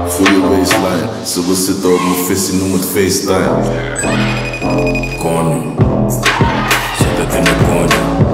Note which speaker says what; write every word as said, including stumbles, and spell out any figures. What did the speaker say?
Speaker 1: Feel your baseline. Solicita alguma face e número de FaceTime. Cônio, senta-te na cônio.